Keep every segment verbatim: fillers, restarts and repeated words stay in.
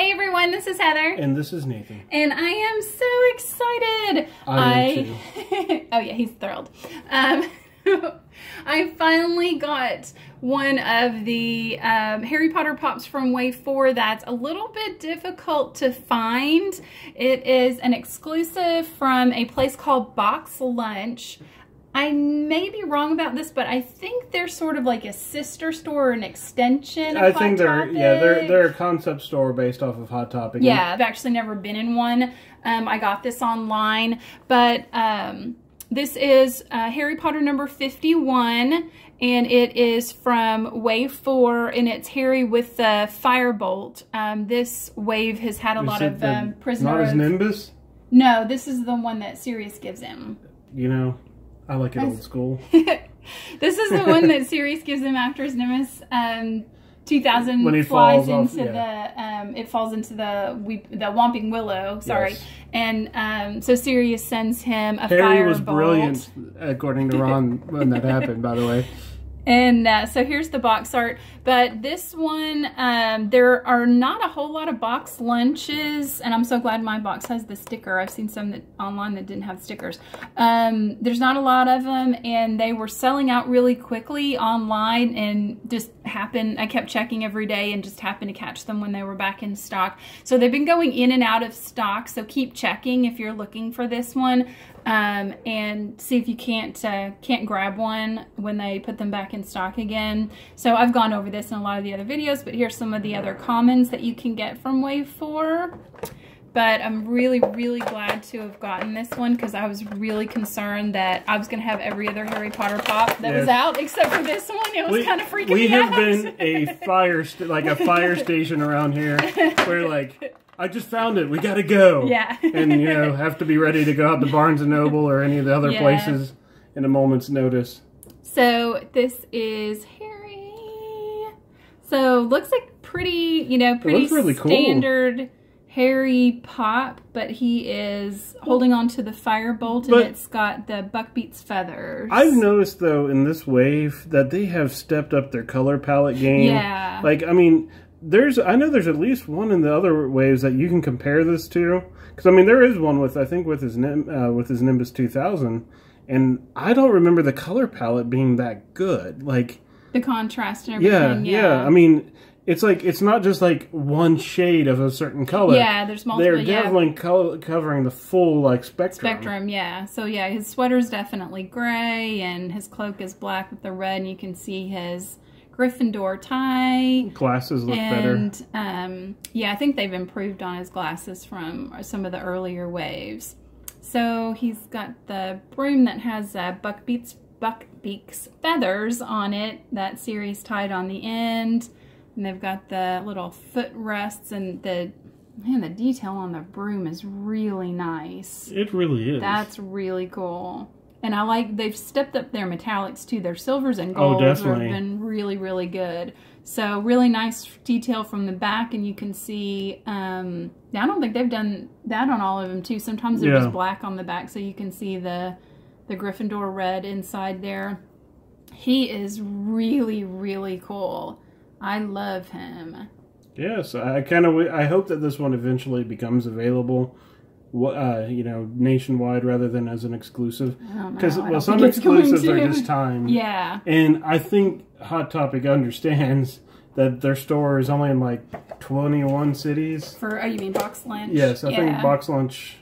Hey everyone, this is Heather. And this is Nathan. And I am so excited. I am too. Oh yeah, he's thrilled. Um, I finally got one of the um, Harry Potter Pops from Wave four that's a little bit difficult to find. It is an exclusive from a place called Box Lunch. I may be wrong about this, but I think they're sort of like a sister store or an extension of I Hot think they're Topic. yeah they're they're a concept store based off of Hot Topic. Yeah, I've actually never been in one. Um, I got this online, but um, this is uh, Harry Potter number fifty-one, and it is from Wave four, and it's Harry with the Firebolt. Um, this wave has had a Is lot it of the- um, prisoner. Not his of- Nimbus. No, this is the one that Sirius gives him. You know, I like it That's- old school. This is the one that Sirius gives him after his Nimbus um, two thousand When he flies falls off, into yeah. the um, it falls into the weep, the Whomping Willow. Sorry, Yes. and um, so Sirius sends him a Harry firebolt. was brilliant, according to Ron, when that happened. By the way. And uh, so here's the box art. But this one, um, there are not a whole lot of box lunches, and I'm so glad my box has the sticker. I've seen some that online that didn't have stickers. Um, there's not a lot of them, and they were selling out really quickly online, and just happened, I kept checking every day and just happened to catch them when they were back in stock. So they've been going in and out of stock, so keep checking if you're looking for this one. Um, and see if you can't uh, can't grab one when they put them back in stock again. So I've gone over this in a lot of the other videos, but here's some of the other commons that you can get from Wave four. But I'm really, really glad to have gotten this one because I was really concerned that I was going to have every other Harry Potter pop that Yes. was out except for this one. It was We, kind of freaking we me have out. been a fire st like a fire station around here where like I just found it, we gotta go. Yeah. And you know, have to be ready to go out to Barnes and Noble or any of the other Yeah. places in a moment's notice. So this is Harry. So looks like pretty, you know, pretty looks really cool. standard Harry pop, but he is holding on to the firebolt, and But- it's got the Buckbeak's feathers. I've noticed though in this wave that they have stepped up their color palette game. Yeah. Like I mean, there's I know there's at least one in the other waves that you can compare this to. Because I mean, there is one with I think with his Nim- uh, with his Nimbus two thousand, and I don't remember the color palette being that good. Like the contrast and yeah, everything. yeah, Yeah, I mean, it's like it's not just like one shade of a certain color. Yeah, there's multiple. They're yeah. definitely co covering the full like spectrum. Spectrum, yeah. So yeah, his sweater's definitely gray, and his cloak is black with the red, and you can see his Gryffindor tie. Glasses look better. And um, yeah, I think they've improved on his glasses from some of the earlier waves. So he's got the broom that has uh, Buckbeak's, Buckbeak's feathers on it. That Sirius tied on the end. And they've got the little foot rests, and the man, the detail on the broom is really nice. It really is. That's really cool. And I like, they've stepped up their metallics too. Their silvers and Oh, golds have definitely. been really, really good. So really nice detail from the back, and you can see, um, I don't think they've done that on all of them too. Sometimes they're Yeah. just black on the back, so you can see the, the Gryffindor red inside there. He is really, really cool. I love him. Yes, I kind of. I hope that this one eventually becomes available, uh, you know, nationwide rather than as an exclusive. Because I well, don't some think it's going exclusives are to. just time. Yeah. And I think Hot Topic understands that their store is only in like twenty-one cities. For, oh, you mean Box Lunch? Yes, I yeah. think Box Lunch.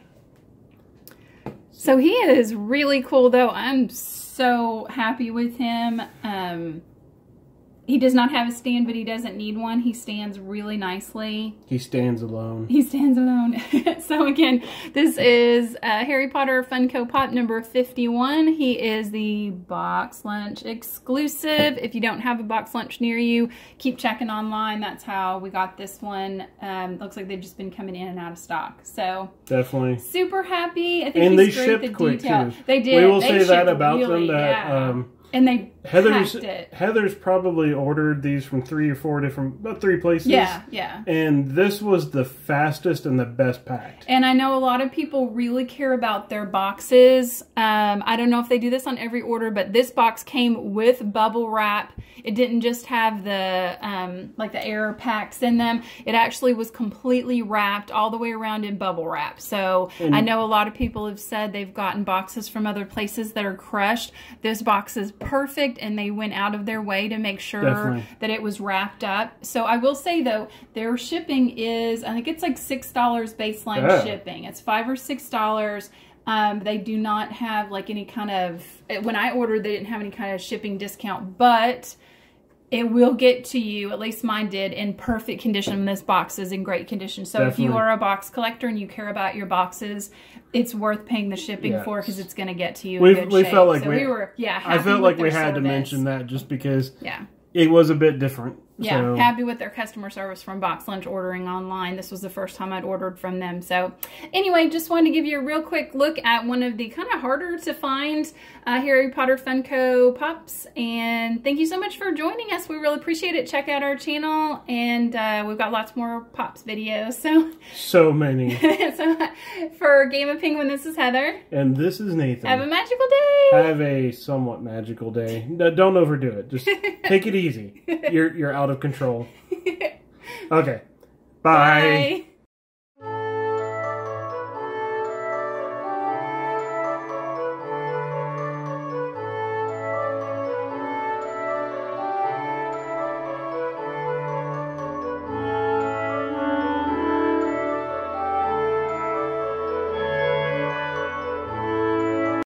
So he is really cool, though. I'm so happy with him. Um, he does not have a stand, but he doesn't need one. He stands really nicely. He stands alone. He stands alone. So again, this is uh, Harry Potter Funko Pop number fifty-one. He is the Box Lunch exclusive. If you don't have a Box Lunch near you, keep checking online. That's how we got this one. Um, looks like they've just been coming in and out of stock. So Definitely. super happy. I think And he's they great. shipped The quick detail. too. They did. We will They say that shipped about really, them that yeah. um, And they Heather's packed it. Heather's probably ordered these from three or four different, about three places. Yeah, yeah. And this was the fastest and the best packed. And I know a lot of people really care about their boxes. Um, I don't know if they do this on every order, but this box came with bubble wrap. It didn't just have the um, like the air packs in them. It actually was completely wrapped all the way around in bubble wrap. So And I know a lot of people have said they've gotten boxes from other places that are crushed. This box is perfect, and they went out of their way to make sure Definitely. that it was wrapped up. So I will say though, their shipping is, I think it's like six dollars baseline Yeah. shipping. It's five or six dollars. Um, they do not have like any kind of, when I ordered, they didn't have any kind of shipping discount, but it will get to you, at least mine did, in perfect condition. This box is in great condition. So Definitely. if you are a box collector and you care about your boxes, it's worth paying the shipping Yes. for, because it's going to get to you we in good we shape. felt like so we, we were, yeah, I happy felt with like we their had to service. mention that just because Yeah. it was a bit different. Yeah, So, happy with their customer service from Box Lunch ordering online. This was the first time I'd ordered from them. So anyway, just wanted to give you a real quick look at one of the kind of harder to find uh, Harry Potter Funko Pops. And thank you so much for joining us. We really appreciate it. Check out our channel, and uh, we've got lots more Pops videos. So, so many. so for Game of Penguin, this is Heather. And this is Nathan. Have a magical day. Have a somewhat magical day. No, don't overdo it. Just take it easy. You're you're out of control. Okay. Bye. Bye.